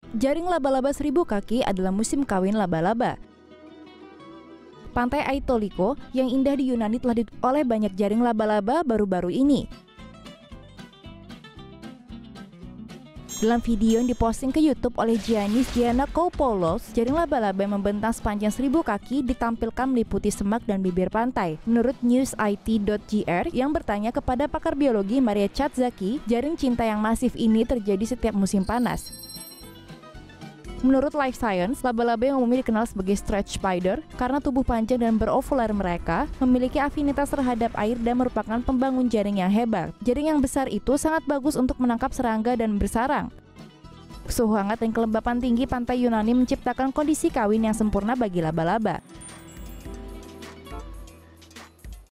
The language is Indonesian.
Jaring laba-laba 1000 kaki adalah musim kawin laba-laba. Pantai Aitoliko yang indah di Yunani telah ditutup oleh banyak jaring laba-laba baru-baru ini. Dalam video yang diposting ke YouTube oleh Giannis Giannakopoulos, jaring laba-laba yang membentang sepanjang 1000 kaki ditampilkan meliputi semak dan bibir pantai. Menurut newsit.gr yang bertanya kepada pakar biologi Maria Chatzaki, jaring cinta yang masif ini terjadi setiap musim panas. Menurut Life Science, laba-laba yang umumnya dikenal sebagai stretch spider karena tubuh panjang dan berovular mereka memiliki afinitas terhadap air dan merupakan pembangun jaring yang hebat. Jaring yang besar itu sangat bagus untuk menangkap serangga dan bersarang. Suhu hangat dan kelembapan tinggi pantai Yunani menciptakan kondisi kawin yang sempurna bagi laba-laba.